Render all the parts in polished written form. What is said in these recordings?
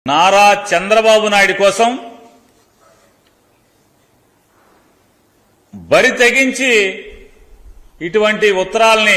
నారా చంద్రబాబు నాయుడు కోసం బరి తెగించి ఇటువంటి ఉత్తరాల్ని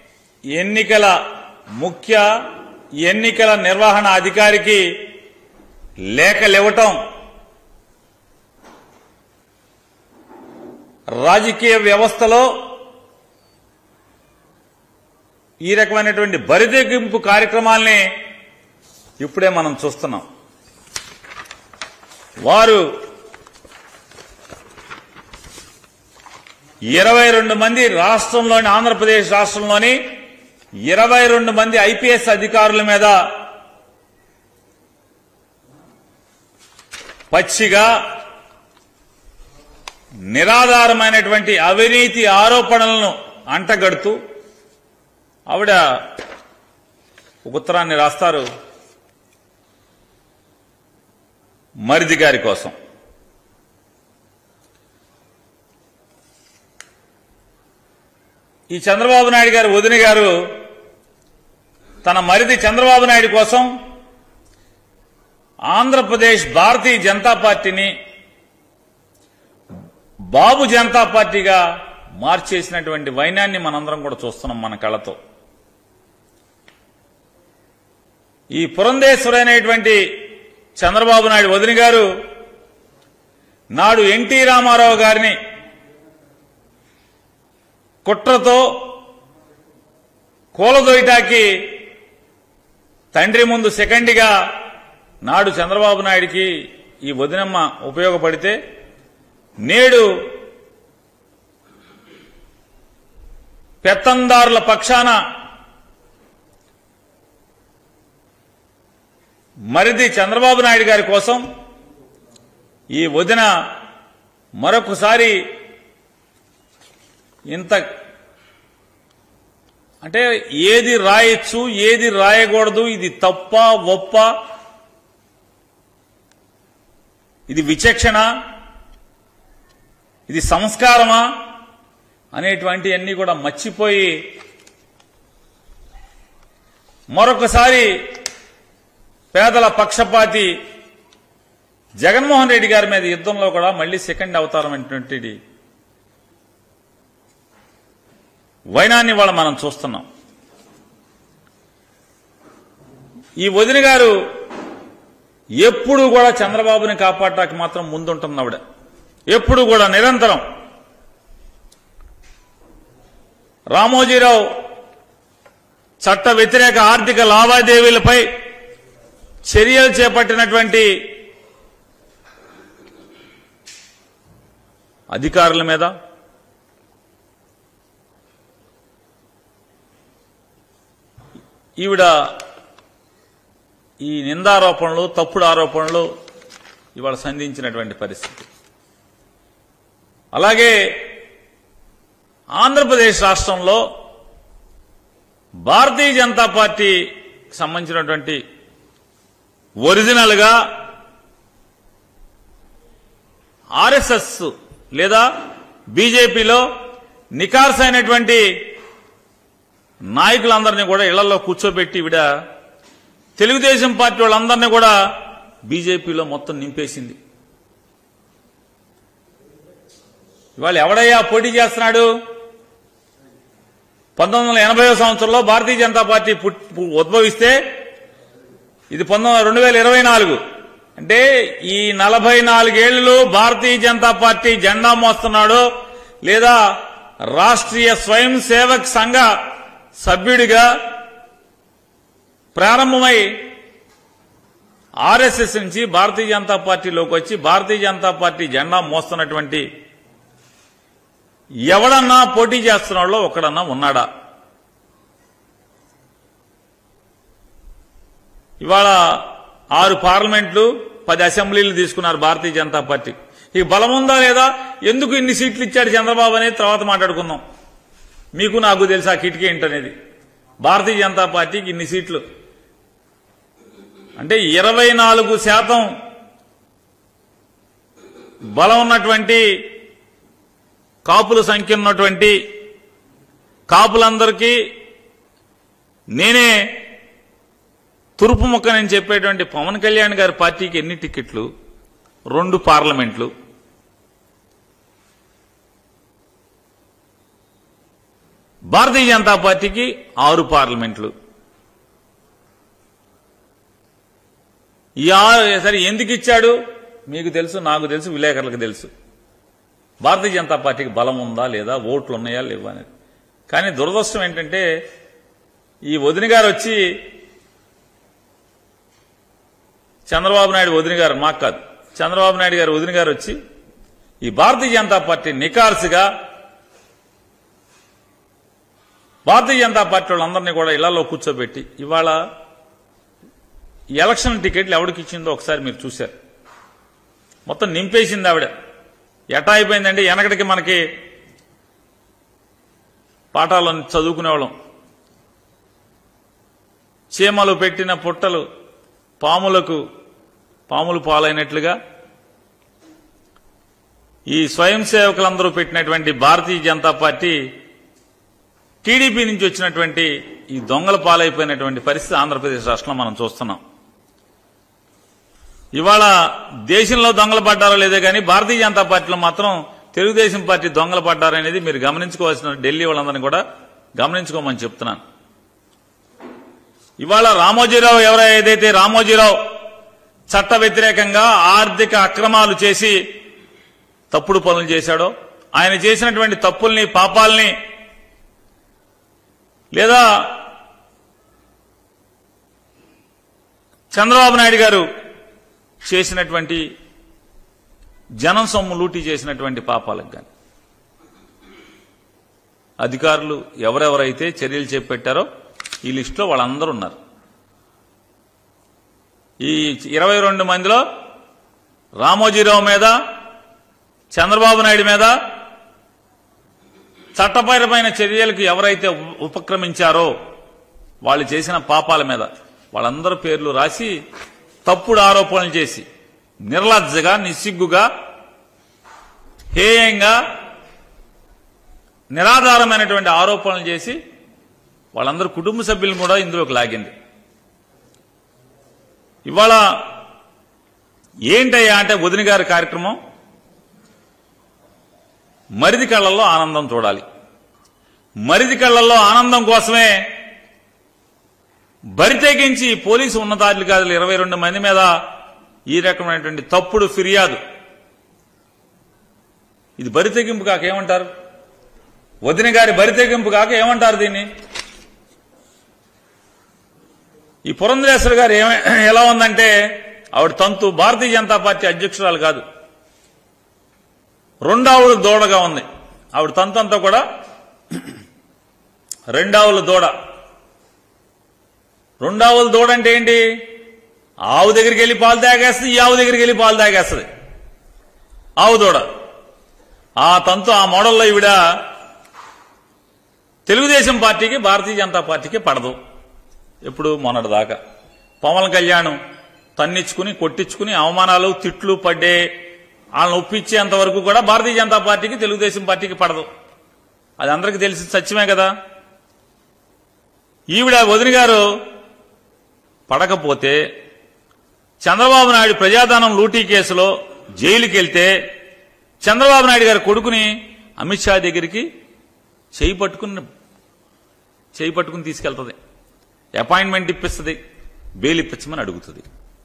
ముఖ్య ఎన్నికల నిర్వహణ అధికారికి లేఖలివ్వటం రాజకీయ వ్యవస్థలో ఈ రకమైనటువంటి బరితెగింపు కార్యక్రమాల్ని ఇప్పుడే మనం చూస్తున్నాం. వారు 22 మంది రాష్ట్రంలోని ఆంధ్రప్రదేశ్ రాష్ట్రంలోని 22 మంది ఐపీఎస్ అధికారుల మీద పచ్చిగా నిరాధారమైనటువంటి అవినీతి ఆరోపణలను అంటగడుతూ ఆవిడ ఉత్తరాన్ని రాస్తారు మరిది గారి కోసం. ఈ చంద్రబాబు నాయుడు గారు వదిన గారు తన మరిది చంద్రబాబు నాయుడు కోసం ఆంధ్రప్రదేశ్ భారతీయ జనతా పార్టీని బాబు జనతా పార్టీగా మార్చేసినటువంటి వైనాన్ని మనందరం కూడా చూస్తున్నాం మన కళ్ళతో. ఈ పురంధేశ్వరైనటువంటి చంద్రబాబు నాయుడు వదిన గారు నాడు ఎన్టీ రామారావు గారిని కుట్రతో కూలదోయటానికి తండ్రి ముందు సెకండ్గా నాడు చంద్రబాబు నాయుడికి ఈ వదినమ్మ ఉపయోగపడితే నేడు పెత్తందారుల పక్షాన మరిది చంద్రబాబు నాయుడు గారి కోసం ఈ వదిన మరొకసారి ఇంత అంటే ఏది రాయొచ్చు ఏది రాయకూడదు, ఇది తప్ప ఒప్ప, ఇది విచక్షణ, ఇది సంస్కారమా అనేటువంటి అన్ని కూడా మర్చిపోయి మరొకసారి పేదల పక్షపాతి జగన్మోహన్ రెడ్డి గారి మీద యుద్ధంలో కూడా మళ్లీ సెకండ్ అవతారం అనేటువంటి వైనాన్ని వాళ్ళ మనం చూస్తున్నాం. ఈ వదిన గారు ఎప్పుడు కూడా చంద్రబాబుని కాపాడటానికి మాత్రం ముందుంటుంది ఆవిడ. ఎప్పుడు కూడా నిరంతరం రామోజీరావు చట్ట వ్యతిరేక ఆర్థిక లావాదేవీలపై చర్యలు చేపట్టినటువంటి అధికారుల మీద ఈవిడ ఈ నిందారోపణలు తప్పుడు ఆరోపణలు ఇవాళ సంధించినటువంటి పరిస్థితి. అలాగే ఆంధ్రప్రదేశ్ రాష్ట్రంలో భారతీయ జనతా పార్టీకి సంబంధించినటువంటి ఒరిజినల్ గా ఆర్ఎస్ఎస్ లేదా బీజేపీలో నికార్సైనటువంటి నాయకులందరినీ కూడా ఇళ్లలో కూర్చోబెట్టి ఈవిడ తెలుగుదేశం పార్టీ వాళ్ళందరినీ కూడా బీజేపీలో మొత్తం నింపేసింది. ఇవాళ ఎవడయ్యా పోటీ చేస్తున్నాడు? 1980వ సంవత్సరంలో భారతీయ జనతా పార్టీ ఉద్భవిస్తే ఇది 2024. అంటే ఈ 44 ఏళ్లలో భారతీయ జనతా పార్టీ జెండా మోస్తున్నాడు లేదా రాష్ట్రీయ స్వయం సేవక్ సంఘ సభ్యుడిగా ప్రారంభమై ఆర్ఎస్ఎస్ నుంచి భారతీయ జనతా పార్టీలోకి వచ్చి భారతీయ జనతా పార్టీ జెండా మోస్తున్నటువంటి ఎవడన్నా పోటీ చేస్తున్నాడో ఒకడన్నా ఉన్నాడా? ఇవాళ 6 పార్లమెంట్లు 10 అసెంబ్లీలు తీసుకున్నారు భారతీయ జనతా పార్టీ. ఈ బలం ఉందా లేదా, ఎందుకు ఇన్ని సీట్లు ఇచ్చాడు చంద్రబాబు అనేది తర్వాత మాట్లాడుకుందాం. మీకు నాకు తెలుసా కిటికీ ఏంటనేది. భారతీయ జనతా పార్టీకి ఇన్ని సీట్లు అంటే 24% బలం ఉన్నటువంటి కాపుల సంఖ్య ఉన్నటువంటి కాపులందరికీ నేనే తురుపు ముక్క నేను చెప్పేటువంటి పవన్ కళ్యాణ్ గారి పార్టీకి ఎన్ని టికెట్లు? 2 పార్లమెంట్లు. భారతీయ జనతా పార్టీకి 6 పార్లమెంట్లు. సరే ఎందుకు ఇచ్చాడు? మీకు తెలుసు, నాకు తెలుసు, విలేకరులకు తెలుసు. భారతీయ జనతా పార్టీకి బలం ఉందా లేదా, ఓట్లు ఉన్నాయా లేవా అనేది. కానీ దురదృష్టం ఏంటంటే ఈ వదిన గారు వచ్చి, చంద్రబాబు నాయుడు వదిన గారు, మాకు కాదు, చంద్రబాబు నాయుడు గారు వదిన గారు వచ్చి ఈ భారతీయ జనతా పార్టీ నికార్సుగా భారతీయ జనతా పార్టీ వాళ్ళందరినీ కూడా ఇళ్లలో కూర్చోబెట్టి ఇవాళ ఎలక్షన్ టికెట్లు ఎవరికి ఇచ్చిందో ఒకసారి మీరు చూశారు. మొత్తం నింపేసింది ఆవిడ. ఎటా అయిపోయిందంటే వెనకటికి మనకి పాఠాలు చదువుకునేవాళ్ళం, చీమలు పెట్టిన పుట్టలు పాములు పాలైనట్లుగా ఈ స్వయం సేవకులందరూ పెట్టినటువంటి భారతీయ జనతా పార్టీ టీడీపీ నుంచి వచ్చినటువంటి ఈ దొంగల పాలైపోయినటువంటి పరిస్థితి ఆంధ్రప్రదేశ్ రాష్ట్రంలో మనం చూస్తున్నాం. ఇవాళ దేశంలో దొంగలు పడ్డారో లేదో కానీ భారతీయ జనతా పార్టీలో మాత్రం తెలుగుదేశం పార్టీ దొంగలు పడ్డారనేది మీరు గమనించుకోవాల్సిన, ఢిల్లీ వాళ్ళందరినీ కూడా గమనించుకోమని చెప్తున్నాను. ఇవాళ రామోజీరావు ఏదైతే రామోజీరావు చట్ట వ్యతిరేకంగా ఆర్థిక అక్రమాలు చేసి తప్పుడు పనులు చేశాడో, ఆయన చేసినటువంటి తప్పుల్ని, పాపాలని, లేదా చంద్రబాబు నాయుడు గారు చేసినటువంటి జనం సొమ్ము లూటీ చేసినటువంటి పాపాలకు కానీ అధికారులు ఎవరెవరైతే చర్యలు చేపట్టారో ఈ లిస్టులో వాళ్ళందరూ ఉన్నారు. ఈ 22 మందిలో రామోజీరావు మీద, చంద్రబాబు నాయుడు మీద చట్టపరమైన చర్యలకు ఎవరైతే ఉపక్రమించారో వాళ్ళు చేసిన పాపాల మీద వాళ్ళందరూ పేర్లు రాసి తప్పుడు ఆరోపణలు చేసి నిర్లజ్జగా, నిస్సిగ్గుగా, హేయంగా, నిరాధారమైనటువంటి ఆరోపణలు చేసి వాళ్ళందరూ కుటుంబ సభ్యులను కూడా ఇందులోకి లాగింది. ఇవాళ ఏంటయ్యా అంటే వదిన గారి కార్యక్రమం మరిది కళ్లలో ఆనందం చూడాలి. మరిది కళ్లలో ఆనందం కోసమే బరితెగించి పోలీసు ఉన్నతాధికారులు 22 మంది మీద ఈ రకమైనటువంటి తప్పుడు ఫిర్యాదు. ఇది బరితెగింపు కాక ఏమంటారు? వదిన గారి బరితెగింపు కాక ఏమంటారు దీన్ని? ఈ పురంధరేశ్వరి గారు ఎలా ఉందంటే ఆవిడ తంతు భారతీయ జనతా పార్టీ అధ్యక్షురాలు కాదు, రెండావుల దూడగా ఉంది. ఆవిడ తంతంతా కూడా రెండావుల దూడ. రెండావుల దూడ అంటే ఏంటి? ఆవు దగ్గరికి వెళ్ళి పాలు తాగేస్తుంది, ఈ ఆవు దగ్గరికి వెళ్ళి పాలు తాగేస్తుంది ఆవు దూడ. ఆ తంతు, ఆ మోడల్లో ఈవిడ తెలుగుదేశం పార్టీకి, భారతీయ జనతా పార్టీకి పడదు. ఎప్పుడు మొన్నటిదాకా పవన్ కళ్యాణ్ తన్నిచ్చుకుని, కొట్టించుకుని, అవమానాలు, తిట్లు పడ్డే వాళ్ళని ఒప్పించేంత వరకు కూడా భారతీయ జనతా పార్టీకి, తెలుగుదేశం పార్టీకి పడదు. అది అందరికీ తెలిసి సత్యమే కదా. ఈవిడ వదిన గారు పడకపోతే చంద్రబాబు నాయుడు ప్రజాధనం లూటీ కేసులో జైలుకి వెళ్తే చంద్రబాబు నాయుడు గారి కొడుకుని అమిత్ షా దగ్గరికి చేయి పట్టుకుని తీసుకెళ్తుంది, అపాయింట్మెంట్ ఇప్పిస్తుంది, బెయిల్ ఇప్పించమని అడుగుతుంది.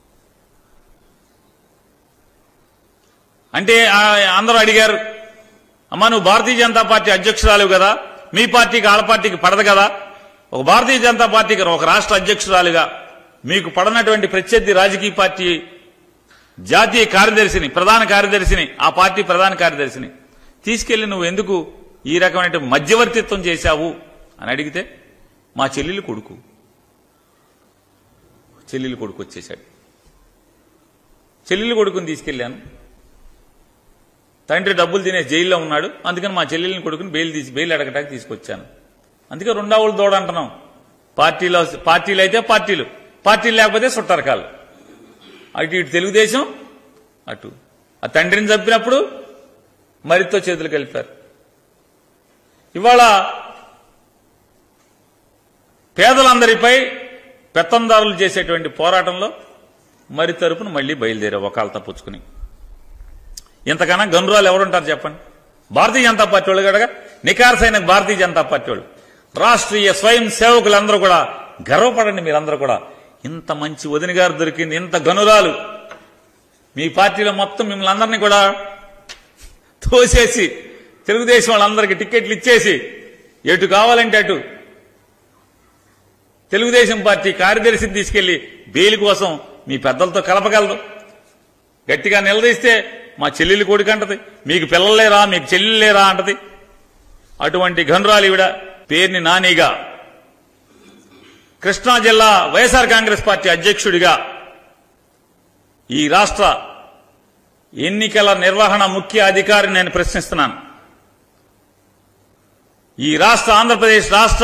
అంటే అందరూ అడిగారు, అమ్మా నువ్వు భారతీయ జనతా పార్టీ అధ్యక్షురాలు కదా, మీ పార్టీకి ఆళ్ళ పార్టీకి పడదు కదా, ఒక భారతీయ జనతా పార్టీకి ఒక రాష్ట్ర అధ్యక్షురాలుగా మీకు పడనటువంటి ప్రత్యర్థి రాజకీయ పార్టీ జాతీయ కార్యదర్శిని, ప్రధాన కార్యదర్శిని, ఆ పార్టీ ప్రధాన కార్యదర్శిని తీసుకెళ్లి నువ్వు ఎందుకు ఈ రకమైన మధ్యవర్తిత్వం చేశావు అని అడిగితే మా చెల్లెలు కొడుకు వచ్చేశాడు. చెల్లెలు కొడుకుని తీసుకెళ్లాను, తండ్రి డబ్బులు తినే జైల్లో ఉన్నాడు, అందుకని మా చెల్లెలిని కొడుకుని బెయిల్ అడగటానికి తీసుకొచ్చాను. అందుకే రెండావులు దూడ అంటున్నాం. పార్టీలు అయితే పార్టీలు లేకపోతే సుట్టరకాలు. ఇటు తెలుగుదేశం, అటు ఆ తండ్రిని చంపినప్పుడు మరితో చేతులు కలిపారు. ఇవాళ పెత్తందారులు చేసేటువంటి పోరాటంలో మరి తరపున మళ్లీ బయలుదేరే ఒకళ్ళు తప్పుచ్చుకుని. ఇంతకన్నా గనురాలు ఎవరుంటారు చెప్పండి? భారతీయ జనతా పార్టీ వాళ్ళు కనుక నికార్సైన భారతీయ జనతా పార్టీ వాళ్ళు, రాష్ట్రీయ స్వయం సేవకులందరూ కూడా గర్వపడండి. మీరందరూ కూడా ఇంత మంచి వదిన గారు దొరికింది, ఇంత గనురాలు మీ పార్టీలో మొత్తం మిమ్మల్ని అందరినీ కూడా తోసేసి తెలుగుదేశం వాళ్ళందరికీ టిక్కెట్లు ఇచ్చేసి ఎటు కావాలంటే అటు తెలుగుదేశం పార్టీ కార్యదర్శిని తీసుకెళ్లి బెయిల్ కోసం మీ పెద్దలతో కలపగలదు. గట్టిగా నిలదీస్తే మా చెల్లెలు కొడుకంటది, మీకు పిల్లలు లేరా, మీకు చెల్లెలు లేరా అంటది. అటువంటి గనురాలు ఈవిడ. పేరుని నానిగా కృష్ణా జిల్లా వైఎస్ఆర్ కాంగ్రెస్ పార్టీ అధ్యక్షుడిగా ఈ రాష్ట్ర ఎన్నికల నిర్వహణ ముఖ్య అధికారిని నేను ప్రశ్నిస్తున్నాను. ఈ ఆంధ్రప్రదేశ్ రాష్ట్ర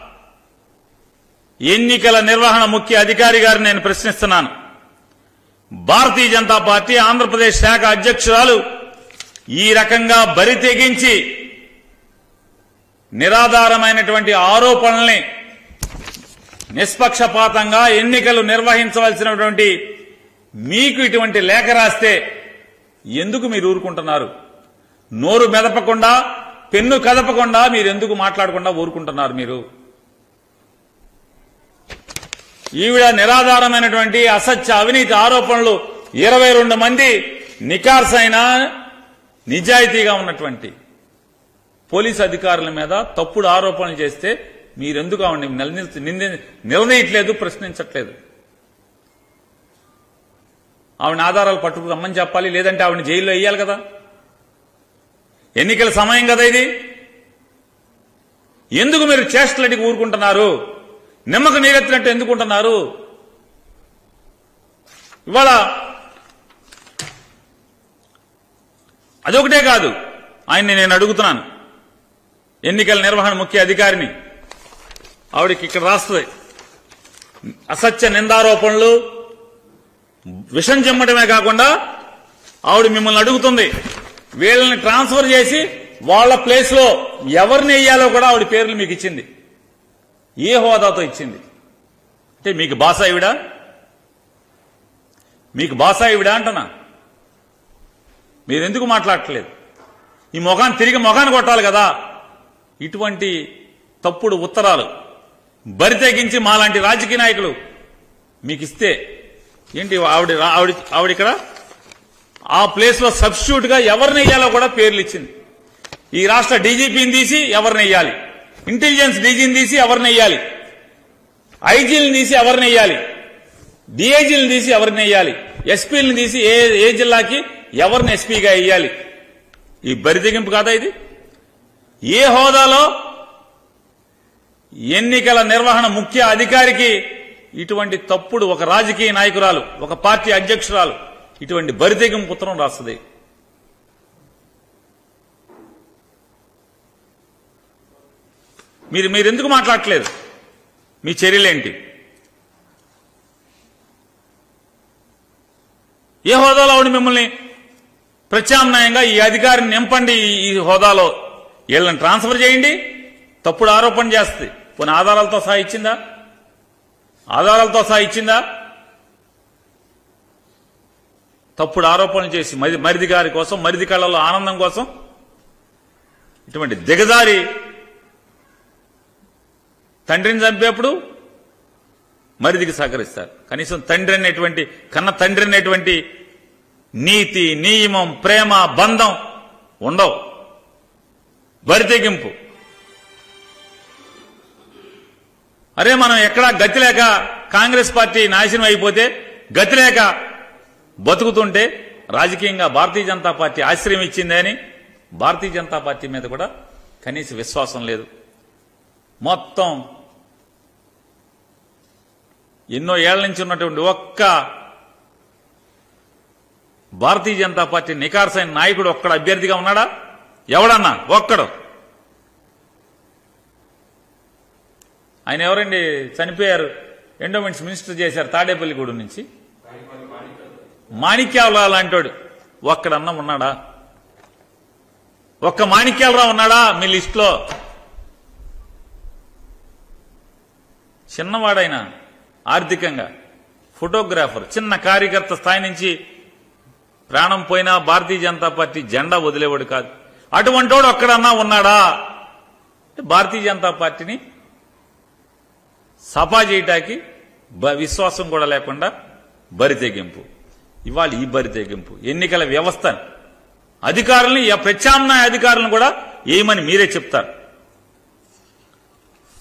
ఎన్నికల నిర్వహణ ముఖ్య అధికారి గారిని నేను ప్రశ్నిస్తున్నాను. భారతీయ జనతా పార్టీ ఆంధ్రప్రదేశ్ శాఖ అధ్యక్షురాలు ఈ రకంగా బరి తెగించి నిరాధారమైనటువంటి ఆరోపణల్ని నిష్పక్షపాతంగా ఎన్నికలు నిర్వహించవలసినటువంటి మీకు ఇటువంటి లేఖ రాస్తే ఎందుకు మీరు ఊరుకుంటున్నారు? నోరు మెదపకుండా, పెన్ను కదపకుండా మీరు ఎందుకు మాట్లాడకుండా ఊరుకుంటున్నారు? మీరు ఈవిడ నిరాధారమైనటువంటి అసత్య అవినీతి ఆరోపణలు 22 మంది నికార్సైన నిజాయితీగా ఉన్నటువంటి పోలీసు అధికారుల మీద తప్పుడు ఆరోపణలు చేస్తే మీరెందుకు ఆవిడని నిలదీయట్లేదు, ప్రశ్నించట్లేదు? ఆవిడని ఆధారాలు పట్టుకు రమ్మని చెప్పాలి, లేదంటే ఆవిడని జైల్లో వేయాలి కదా. ఎన్నికల సమయం కదా ఇది. ఎందుకు మీరు చేష్టలటికి ఊరుకుంటున్నారు? నిమ్మకు నీరెత్తినట్టు ఎందుకుంటున్నారు? ఇవాళ అదొకటే కాదు, ఆయన్ని నేను అడుగుతున్నాను, ఎన్నికల నిర్వహణ ముఖ్య అధికారిని. ఆవిడకి ఇక్కడ రాస్తుంది, అసత్య నిందారోపణలు విషం చెమ్మటమే కాకుండా ఆవిడ మిమ్మల్ని అడుగుతుంది, వీళ్ళని ట్రాన్స్ఫర్ చేసి వాళ్ల ప్లేస్ లో ఎవరిని వేయాలో కూడా ఆవిడ పేర్లు మీకు ఇచ్చింది. ఏ హోదాతో ఇచ్చింది? అంటే మీకు బాసా ఈవిడ? మీకు బాసా ఈవిడ అంటనా? మీరెందుకు మాట్లాడట్లేదు? ఈ తిరిగి కొట్టాలి కదా. ఇటువంటి తప్పుడు ఉత్తరాలు బరి తెగించి మాలాంటి రాజకీయ నాయకులు మీకు ఇస్తే ఏంటి? ఆవిడ ఇక్కడ ఆ ప్లేస్ లో సబ్స్టిట్యూట్ గా ఎవరిని వేయాలో కూడా పేర్లు ఇచ్చింది. ఈ రాష్ట్ర డీజీపీని తీసి ఎవరిని వేయాలి, ఇంటెలిజెన్స్ డీజీని తీసి ఎవరిని వేయాలి, ఐజీలను తీసి ఎవరిని వేయాలి, డిఐజీలను తీసి ఎవరిని వేయాలి, ఎస్పీలను తీసి ఏ జిల్లాకి ఎవరిని ఎస్పీగా వేయాలి. ఈ బరితెగింపు కాదా ఇది? ఏ హోదాలో ఎన్నికల నిర్వహణ ముఖ్య అధికారికి ఇటువంటి తప్పుడు, ఒక రాజకీయ నాయకురాలు, ఒక పార్టీ అధ్యక్షురాలు ఇటువంటి బరితెగింపు ఉత్తరం రాస్తుంది? మీరెందుకు మాట్లాడట్లేదు? మీ చర్యలేంటి? ఏ హోదాలో ఆవిడ మిమ్మల్ని ప్రత్యామ్నాయంగా ఈ అధికారిని నింపండి, ఈ హోదాలో వీళ్ళని ట్రాన్స్ఫర్ చేయండి, తప్పుడు ఆరోపణ చేస్తుంది. కొన్ని ఆధారాలతో సహా ఇచ్చిందా? ఆధారాలతో సహా ఇచ్చిందా? తప్పుడు ఆరోపణలు చేసి మరిది గారి కోసం, మరిది కళ్ళలో ఆనందం కోసం ఇటువంటి దిగజారి తండ్రిని చంపేప్పుడు మరిదికి సహకరిస్తారు. కనీసం కన్న తండ్రి అనేటువంటి నీతి, నియమం, ప్రేమ, బంధం ఉండవు. బరితెగింపు. అరే మనం ఎక్కడా గతి లేక కాంగ్రెస్ పార్టీ నాశనం అయిపోతే గతి లేక బతుకుతుంటే రాజకీయంగా భారతీయ జనతా పార్టీ ఆశ్రయం ఇచ్చిందే అని భారతీయ జనతా పార్టీ మీద కూడా కనీస విశ్వాసం లేదు. మొత్తం ఎన్నో ఏళ్ల నుంచి ఉన్నటువంటి ఒక్క భారతీయ జనతా పార్టీ నికార్సైన నాయకుడు ఒక్కడ అభ్యర్థిగా ఉన్నాడా? ఎవడన్నా ఒక్కడు? ఆయన ఎవరండి? చనిపోయారు, ఎండోమెంట్స్ మినిస్టర్ చేశారు తాడేపల్లిగూడెం నుంచి. మాణిక్యాలరావు లాంటోడు ఒక్కడన్నా ఉన్నాడా? ఒక్క మాణిక్యాలరావు ఉన్నాడా మీ లిస్టులో? చిన్నవాడైనా ఆర్థికంగా. ఫోటోగ్రాఫర్, చిన్న కార్యకర్త స్థాయి నుంచి ప్రాణం పోయినా భారతీయ జనతా పార్టీ జెండా వదిలేవాడు కాదు. అటువంటోడు ఒక్కడన్నా ఉన్నాడా? భారతీయ జనతా పార్టీని సఫా చేయటానికి విశ్వాసం కూడా లేకుండా బరితెగింపు. ఇవాళ ఈ బరితెగింపు ఎన్నికల వ్యవస్థ అధికారుల్ని, ప్రత్యామ్నాయ అధికారులను కూడా ఏమని మీరే చెప్తారు.